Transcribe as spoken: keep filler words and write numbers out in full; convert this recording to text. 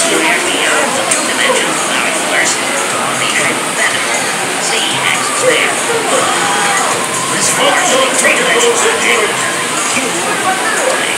They're beyond the two dimensions of our universe. The hypothetical Z-axis there. This force is three dimensions. Q.